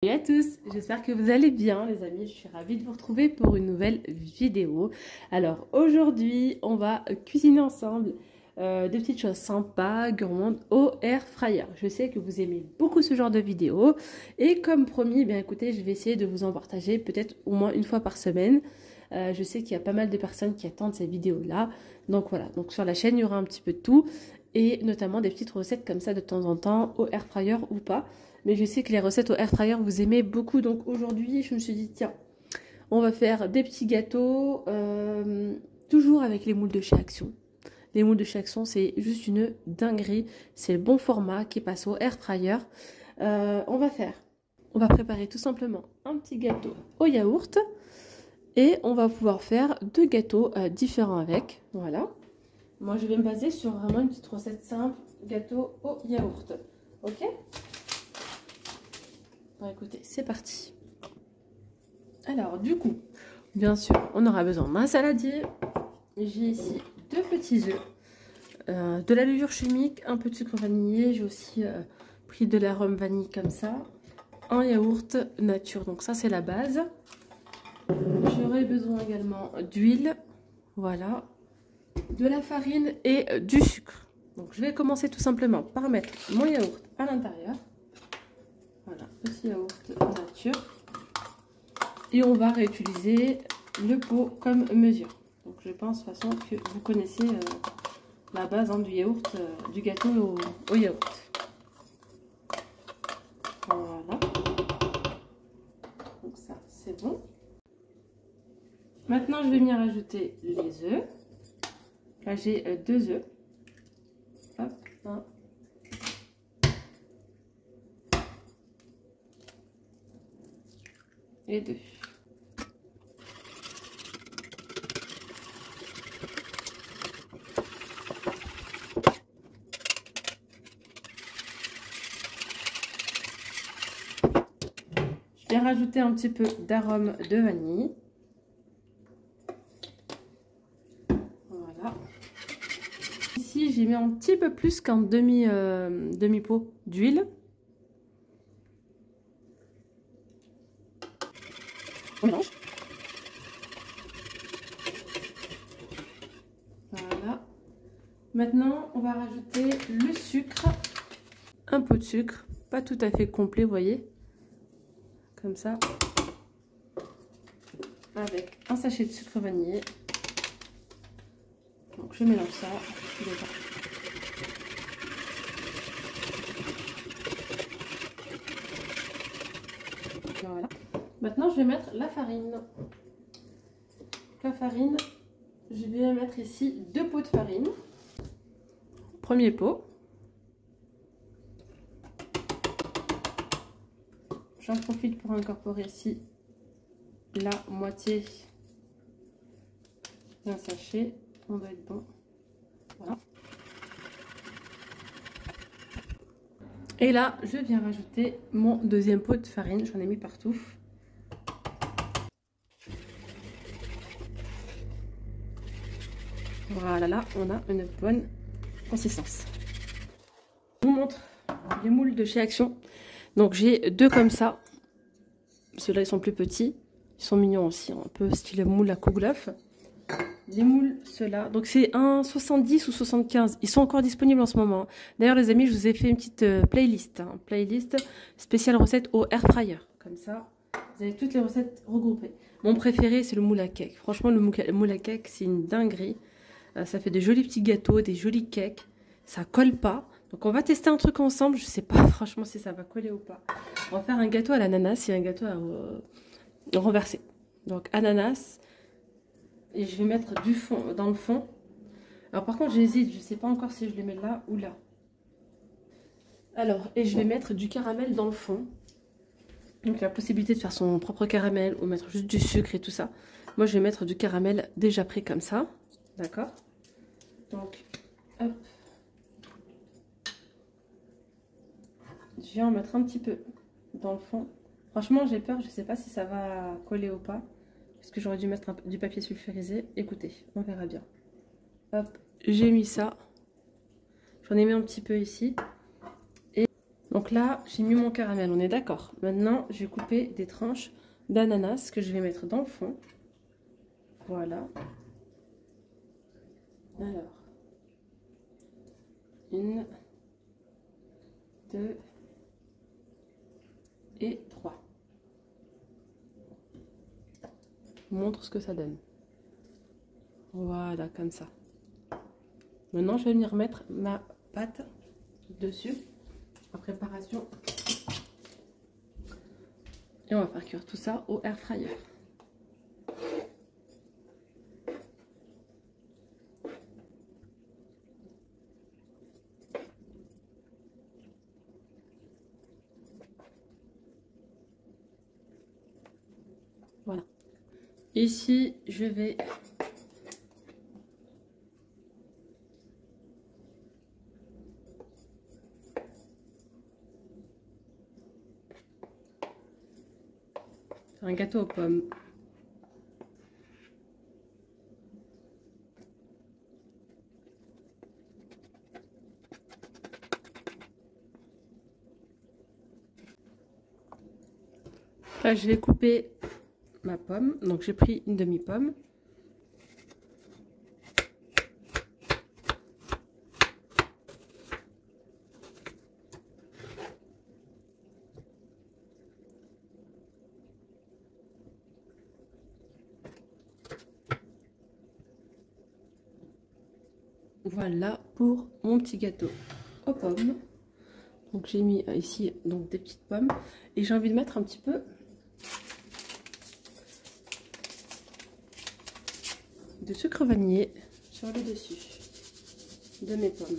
Salut à tous, j'espère que vous allez bien les amis, je suis ravie de vous retrouver pour une nouvelle vidéo. Alors aujourd'hui on va cuisiner ensemble des petites choses sympas, gourmandes au air fryer. Je sais que vous aimez beaucoup ce genre de vidéos et comme promis, bien écoutez, je vais essayer de vous en partager peut-être au moins une fois par semaine. Je sais qu'il y a pas mal de personnes qui attendent ces vidéos là, donc voilà, donc sur la chaîne il y aura un petit peu de tout et notamment des petites recettes comme ça de temps en temps au air fryer ou pas. Mais je sais que les recettes au air fryer vous aimez beaucoup, donc aujourd'hui je me suis dit tiens, on va faire des petits gâteaux, toujours avec les moules de chez Action. Les moules de chez Action c'est juste une dinguerie, c'est le bon format qui passe au air fryer. On va préparer tout simplement un petit gâteau au yaourt et on va pouvoir faire deux gâteaux différents avec, voilà. Moi je vais me baser sur vraiment une petite recette simple, gâteau au yaourt, ok? Bon, écoutez, c'est parti. Alors, du coup, bien sûr, on aura besoin d'un saladier. J'ai ici deux petits œufs, de la levure chimique, un peu de sucre vanillé. J'ai aussi pris de l'arôme vanille comme ça. Un yaourt nature, donc ça c'est la base. J'aurai besoin également d'huile, voilà, de la farine et du sucre. Donc je vais commencer tout simplement par mettre mon yaourt à l'intérieur. Voilà, petit yaourt nature. Et on va réutiliser le pot comme mesure. Donc je pense de toute façon que vous connaissez la base du yaourt, du gâteau au yaourt. Voilà. Donc ça c'est bon. Maintenant je vais venir ajouter les œufs. Là j'ai deux œufs. Hop, un. Et deux. Je vais rajouter un petit peu d'arôme de vanille. Voilà. Ici, j'ai mis un petit peu plus qu'un demi-pot d'huile. On mélange. Voilà. Maintenant, on va rajouter le sucre. Un pot de sucre, pas tout à fait complet, vous voyez. Comme ça. Avec un sachet de sucre vanillé. Donc je mélange ça déjà. Voilà. Maintenant je vais mettre la farine. La farine, je vais mettre ici deux pots de farine. Premier pot. J'en profite pour incorporer ici la moitié d'un sachet. On doit être bon. Voilà. Et là, je viens rajouter mon deuxième pot de farine. J'en ai mis partout. Voilà, là, on a une bonne consistance. Je vous montre les moules de chez Action. Donc, j'ai deux comme ça. Ceux-là, ils sont plus petits. Ils sont mignons aussi, un peu style moule à Kouglof. Les moules, ceux-là. Donc, c'est un 70 ou 75. Ils sont encore disponibles en ce moment. D'ailleurs, les amis, je vous ai fait une petite playlist. Playlist spéciale recette au air fryer. Comme ça, vous avez toutes les recettes regroupées. Mon préféré, c'est le moule à cake. Franchement, le moule à cake, c'est une dinguerie. Ça fait de jolis petits gâteaux, des jolis cakes. Ça colle pas. Donc, on va tester un truc ensemble. Je sais pas, franchement, si ça va coller ou pas. On va faire un gâteau à l'ananas et un gâteau à renverser. Donc, ananas. Et je vais mettre du fond dans le fond. Alors par contre j'hésite, je ne sais pas encore si je les mets là ou là. Alors, et je vais mettre du caramel dans le fond. Donc la possibilité de faire son propre caramel ou mettre juste du sucre et tout ça. Moi je vais mettre du caramel déjà pris comme ça. D'accord? Donc, hop. Je vais en mettre un petit peu dans le fond. Franchement j'ai peur, je ne sais pas si ça va coller ou pas. Est-ce que j'aurais dû mettre du papier sulfurisé? Écoutez, on verra bien. Hop, j'ai mis ça. J'en ai mis un petit peu ici. Et Donc là, j'ai mis mon caramel, on est d'accord. Maintenant, je vais couper des tranches d'ananas que je vais mettre dans le fond. Voilà. Alors, 1, 2 et 3. Je vous montre ce que ça donne. Voilà, comme ça. Maintenant, je vais venir mettre ma pâte dessus. La préparation. Et on va faire cuire tout ça au air fryer. Voilà. Ici, je vais un gâteau aux pommes. Là, je vais couper ma pomme. Donc, j'ai pris une demi-pomme. Voilà pour mon petit gâteau aux pommes. Donc j'ai mis ici donc des petites pommes et j'ai envie de mettre un petit peu de sucre vanillé sur le dessus de mes pommes.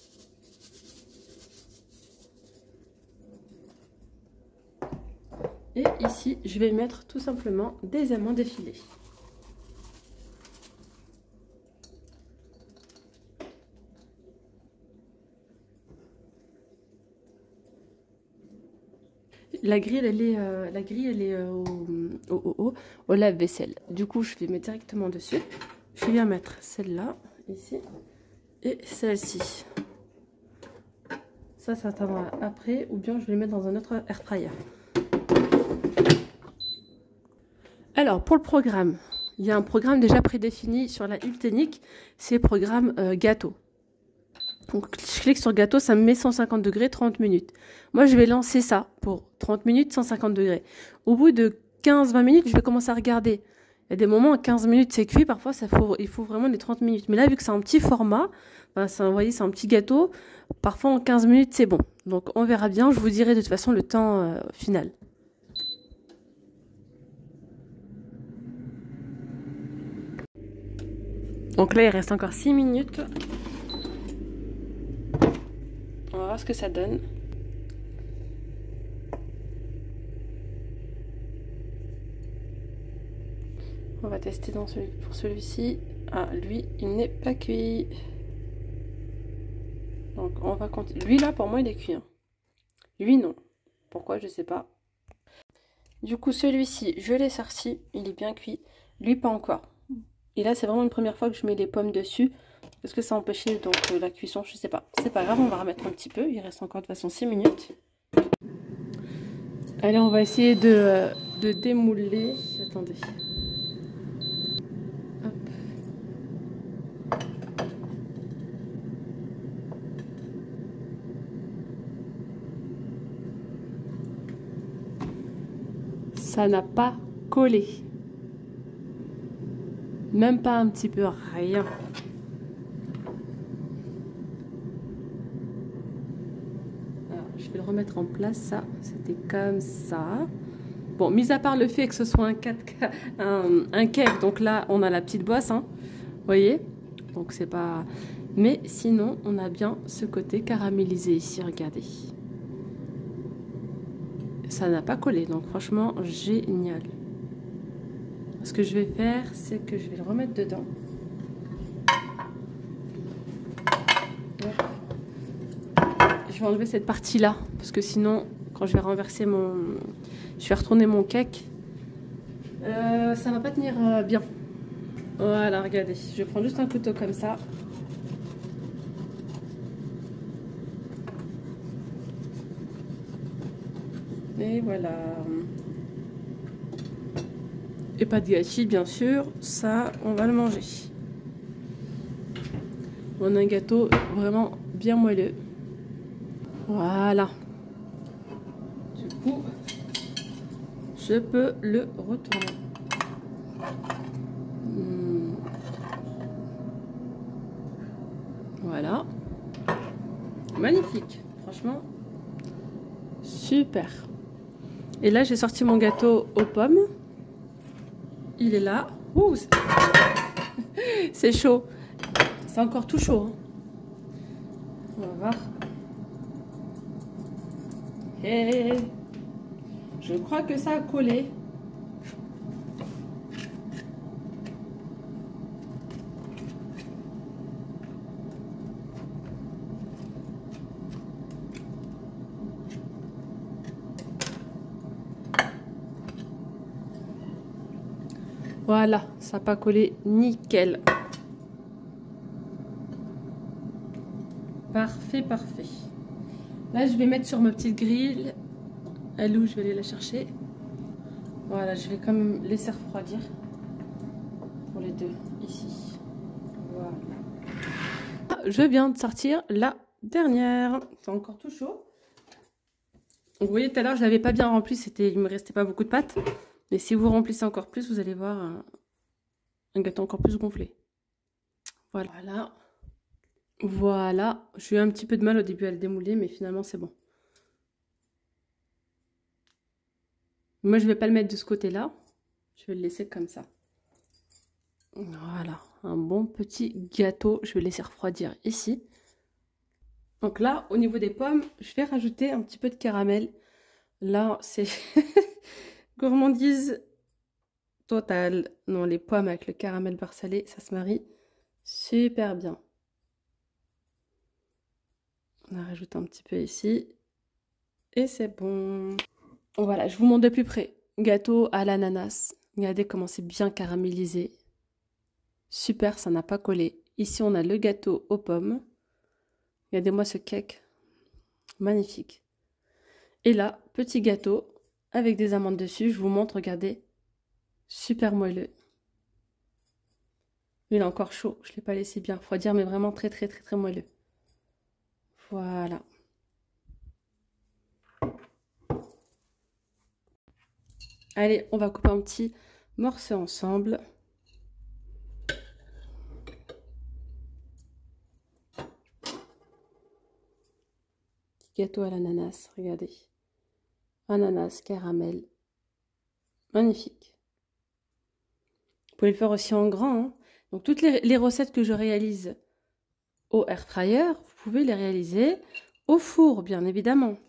Et ici je vais mettre tout simplement des amandes effilées. La grille, elle est au lave-vaisselle. Du coup, je vais mettre directement dessus. Je viens mettre celle-là, ici, et celle-ci. Ça attendra après, ou bien je vais les mettre dans un autre air fryer. Alors, pour le programme, il y a un programme déjà prédéfini sur la Ultenic, c'est le programme gâteau. Donc, je clique sur gâteau, ça me met 150 degrés, 30 minutes. Moi, je vais lancer ça pour 30 minutes, 150 degrés. Au bout de 15-20 minutes, je vais commencer à regarder. Il y a des moments, à 15 minutes, c'est cuit. Parfois, il faut vraiment des 30 minutes. Mais là, vu que c'est un petit format, vous voyez, c'est un petit gâteau. Parfois, en 15 minutes, c'est bon. Donc, on verra bien. Je vous dirai de toute façon le temps final. Donc là, il reste encore 6 minutes. On va voir ce que ça donne. On va tester pour celui-ci. Ah, lui, il n'est pas cuit. Donc, on va continuer. Lui, là, pour moi, il est cuit. Hein. Lui, non. Pourquoi, je sais pas. Du coup, celui-ci, je l'ai sorti. Il est bien cuit. Lui, pas encore. Et là, c'est vraiment une première fois que je mets les pommes dessus. Parce que ça empêchait donc la cuisson, je sais pas. C'est pas grave, on va remettre un petit peu. Il reste encore de toute façon 6 minutes. Allez, on va essayer de démouler. Attendez. Hop. Ça n'a pas collé. Même pas un petit peu, rien. Je vais le remettre en place, ça, c'était comme ça. Bon, mis à part le fait que ce soit un cake, donc là, on a la petite boisse, hein, vous voyez. Donc, c'est pas... Mais sinon, on a bien ce côté caramélisé ici, regardez. Ça n'a pas collé, donc franchement, génial. Ce que je vais faire, c'est que je vais le remettre dedans. Je vais enlever cette partie-là, parce que sinon, quand je vais renverser je vais retourner mon cake, ça va pas tenir bien. Voilà, regardez. Je vais prendre juste un couteau comme ça. Et voilà. Et pas de gâchis, bien sûr. Ça, on va le manger. On a un gâteau vraiment bien moelleux. Voilà. Du coup, je peux le retourner. Voilà. Magnifique. Franchement, super. Et là, j'ai sorti mon gâteau aux pommes. Il est là. Ouh, c'est chaud. C'est encore tout chaud. Hein. On va voir. Et je crois que ça a collé. Voilà, ça n'a pas collé, nickel. Parfait, parfait. Là, je vais mettre sur ma petite grille. Elle est où? Je vais aller la chercher. Voilà, je vais quand même laisser refroidir. Pour les deux, ici. Voilà. Je viens de sortir la dernière. C'est encore tout chaud. Vous voyez, tout à l'heure, je ne l'avais pas bien rempli. Il me restait pas beaucoup de pâte. Mais si vous remplissez encore plus, vous allez voir un gâteau encore plus gonflé. Voilà. Voilà. Voilà. J'ai eu un petit peu de mal au début à le démouler, mais finalement, c'est bon. Moi, je ne vais pas le mettre de ce côté-là. Je vais le laisser comme ça. Voilà. Un bon petit gâteau. Je vais le laisser refroidir ici. Donc là, au niveau des pommes, je vais rajouter un petit peu de caramel. Là, c'est gourmandise totale. Non, les pommes avec le caramel beurre salé, ça se marie super bien. On rajoute un petit peu ici. Et c'est bon. Voilà, je vous montre de plus près. Gâteau à l'ananas. Regardez comment c'est bien caramélisé. Super, ça n'a pas collé. Ici, on a le gâteau aux pommes. Regardez-moi ce cake. Magnifique. Et là, petit gâteau avec des amandes dessus. Je vous montre, regardez. Super moelleux. Il est encore chaud. Je ne l'ai pas laissé bien refroidir, mais vraiment très, très, très, très moelleux. Voilà. Allez, on va couper un petit morceau ensemble. Petit gâteau à l'ananas, regardez. Ananas, caramel. Magnifique. Vous pouvez le faire aussi en grand. Hein. Donc, toutes les recettes que je réalise au air fryer, vous pouvez les réaliser au four, bien évidemment.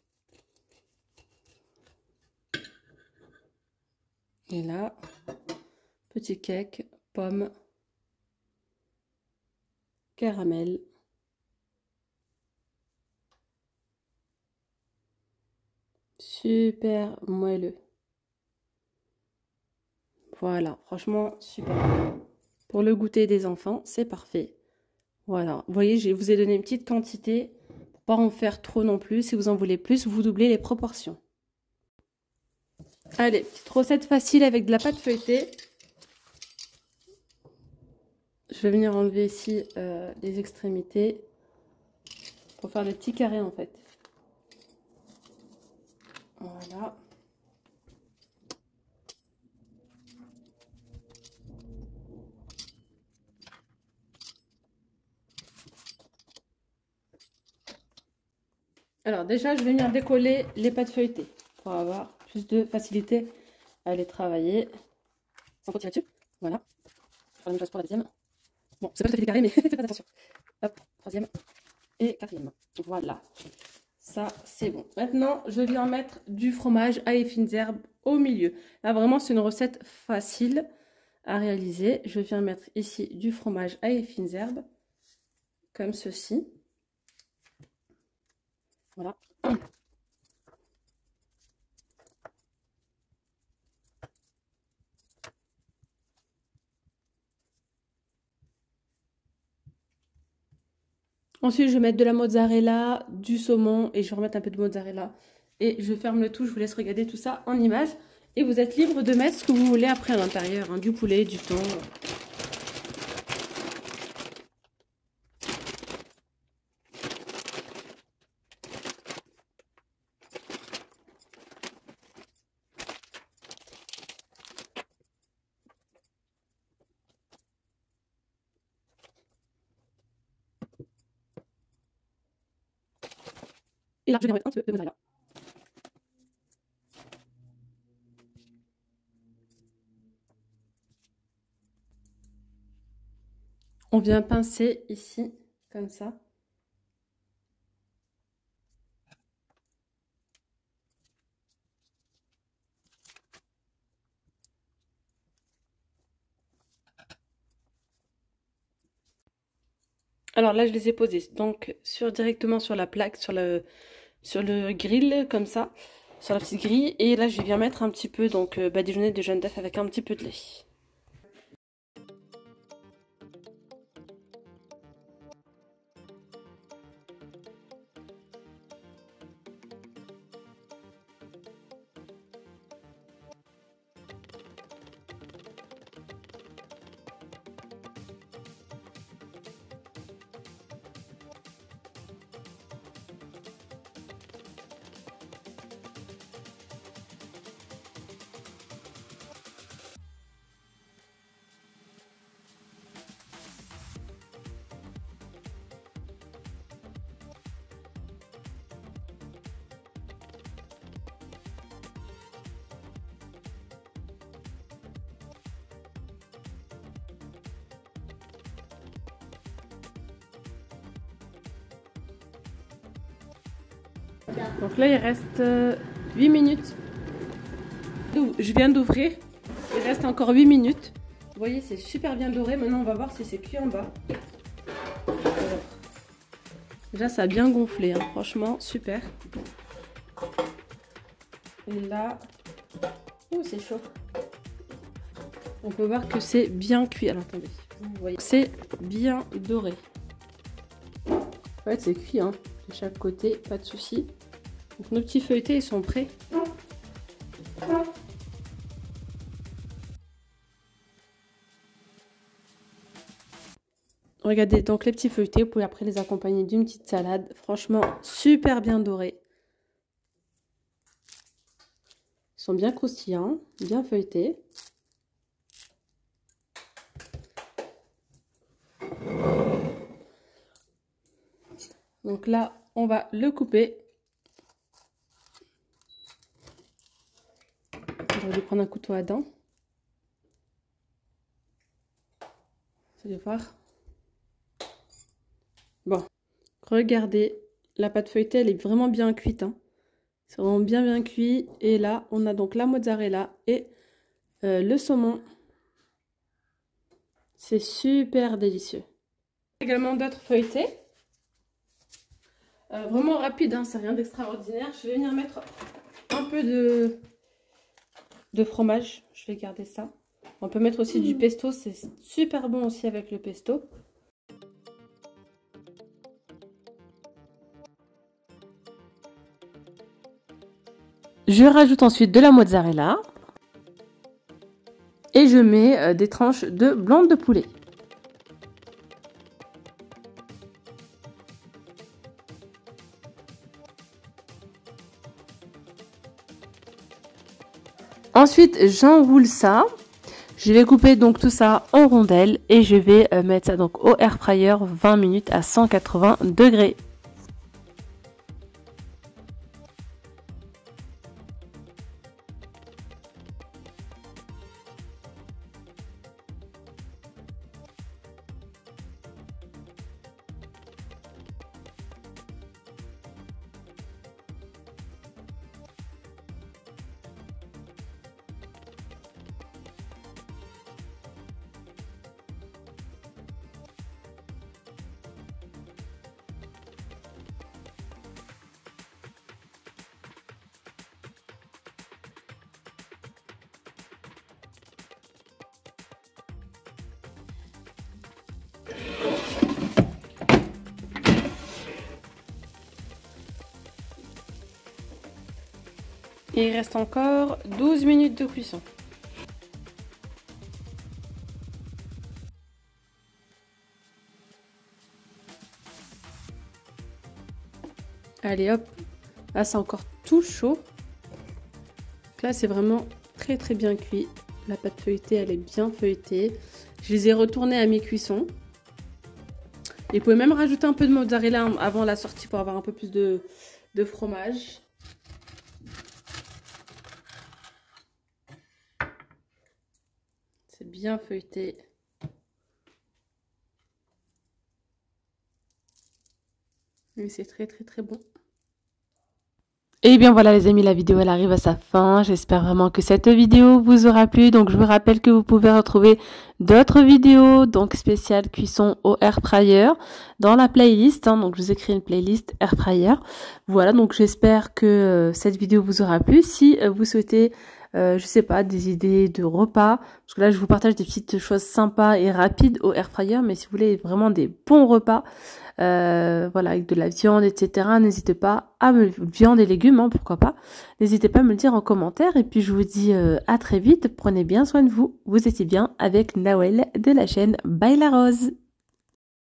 Et là, petit cake, pomme, caramel. Super moelleux. Voilà, franchement, super. Pour le goûter des enfants, c'est parfait. Voilà, vous voyez, je vous ai donné une petite quantité pour pas en faire trop non plus. Si vous en voulez plus, vous doublez les proportions. Allez, petite recette facile avec de la pâte feuilletée. Je vais venir enlever ici les extrémités pour faire des petits carrés en fait. Voilà. Alors déjà, je vais venir décoller les pâtes feuilletées pour avoir plus de facilité à les travailler. Sans trop tirer dessus. Voilà. Je vais faire la même chose pour la deuxième. Bon, c'est pas tout à fait des carrés, mais faites pas attention. Hop, troisième et quatrième. Voilà. Ça, c'est bon. Maintenant, je viens mettre du fromage à et fines herbes au milieu. Là, vraiment, c'est une recette facile à réaliser. Je viens mettre ici du fromage à et fines herbes, comme ceci. Voilà. Ensuite, je vais mettre de la mozzarella, du saumon et je vais remettre un peu de mozzarella Et je ferme le tout, je vous laisse regarder tout ça en images. Et vous êtes libre de mettre ce que vous voulez après à l'intérieur, hein, du poulet, du thon. Et là, je vais mettre un petit peu de mozzarella. On vient pincer ici, comme ça. Alors là, je les ai posés donc directement sur la plaque, sur le grill, comme ça, sur la petite grille. Et là, je viens mettre un petit peu donc badigeonné de jaune d'œuf avec un petit peu de lait. Donc là, il reste 8 minutes. Je viens d'ouvrir. Il reste encore 8 minutes. Vous voyez, c'est super bien doré. Maintenant, on va voir si c'est cuit en bas. Alors, déjà, ça a bien gonflé. Hein. Franchement, super. Et là... Oh, c'est chaud. On peut voir que c'est bien cuit. Alors, attendez. Vous voyez, c'est bien doré. En fait, c'est cuit, hein. De chaque côté, pas de souci. Donc, nos petits feuilletés, ils sont prêts. Regardez, donc les petits feuilletés, vous pouvez après les accompagner d'une petite salade. Franchement, super bien dorés. Ils sont bien croustillants, bien feuilletés. Donc là, on va le couper. On va lui prendre un couteau à dents. Vous allez voir. Bon, regardez, la pâte feuilletée, elle est vraiment bien cuite. Hein. C'est vraiment bien cuit. Et là, on a donc la mozzarella et le saumon. C'est super délicieux. Également d'autres feuilletés. Vraiment rapide, hein, c'est rien d'extraordinaire. Je vais venir mettre un peu de fromage. Je vais garder ça. On peut mettre aussi du pesto, c'est super bon aussi avec le pesto. Je rajoute ensuite de la mozzarella. Et je mets des tranches de blanc de poulet. Ensuite, j'enroule ça. Je vais couper donc tout ça en rondelles et je vais mettre ça donc au air fryer 20 minutes à 180 degrés. Et il reste encore 12 minutes de cuisson. Allez hop, là c'est encore tout chaud. Donc là c'est vraiment très très bien cuit. La pâte feuilletée elle est bien feuilletée. Je les ai retournés à mi-cuisson. Et vous pouvez même rajouter un peu de mozzarella avant la sortie pour avoir un peu plus de fromage. C'est bien feuilleté. Et c'est très très très bon. Et bien voilà les amis, la vidéo elle arrive à sa fin. J'espère vraiment que cette vidéo vous aura plu. Donc je vous rappelle que vous pouvez retrouver d'autres vidéos donc spéciales cuisson au air fryer dans la playlist. Donc je vous ai créé une playlist air fryer. Voilà, donc j'espère que cette vidéo vous aura plu. Si vous souhaitez je sais pas, des idées de repas, parce que là je vous partage des petites choses sympas et rapides au air fryer, mais si vous voulez vraiment des bons repas, voilà, avec de la viande, etc., n'hésitez pas à me... viande et légumes, hein, pourquoi pas, n'hésitez pas à me le dire en commentaire, et puis je vous dis à très vite, prenez bien soin de vous, vous étiez bien avec Nawel de la chaîne By La Rose.